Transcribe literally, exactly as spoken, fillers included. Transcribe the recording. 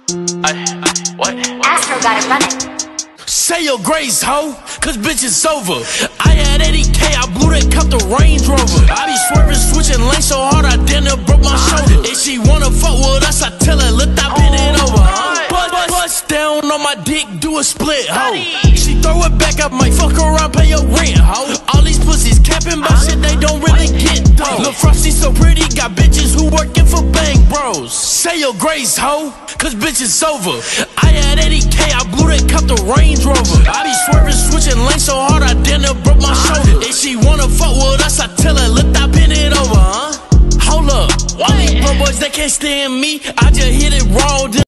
Ay, what? Astro got it running. Say your grace, ho, cause bitch it's over. I had eighty K, I blew that cup the Range Rover. I be swerving, switching lanes so hard I damn near broke my shoulder. If she wanna fuck with us, I tell her, look, I bend it over, huh? Bust, bust, bust down on my dick, do a split, ho. She throw it back, I might fuck around, pay your rent, ho. All these pussies capping by shit they don't really get, though. Lil' Frosty so pretty, got bitches who working for Bang Bros. Say your grace, ho, cause bitch it's over. I had eighty K, I blew that cup the Range Rover. I be swerving, switching lanes so hard I damn near broke my shoulder. If she wanna fuck with us, I tell her, look, I bend it over, huh? Hold up, all these bro boys, they can't stand me. I just hit it raw.